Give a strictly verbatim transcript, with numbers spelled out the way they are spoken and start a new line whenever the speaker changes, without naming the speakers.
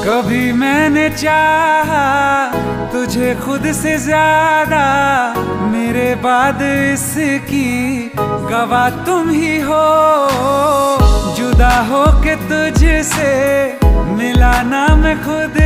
कभी मैंने चाहा तुझे खुद से ज्यादा, मेरे बाद इसकी गवाह तुम ही हो। जुदा हो के तुझसे मिला ना मैं खुद